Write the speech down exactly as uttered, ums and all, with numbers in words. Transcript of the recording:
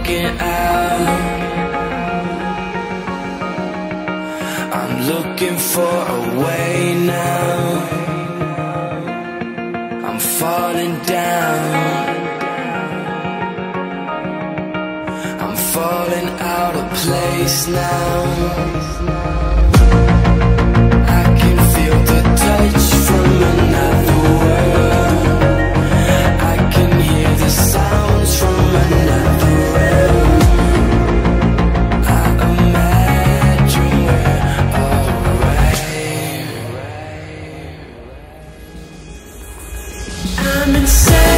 walking out. I'm looking for a way now. I'm falling down. I'm falling out of place now. I can feel the touch from another world. I can hear the sounds from another realm. I imagine we're alright. I'm insane.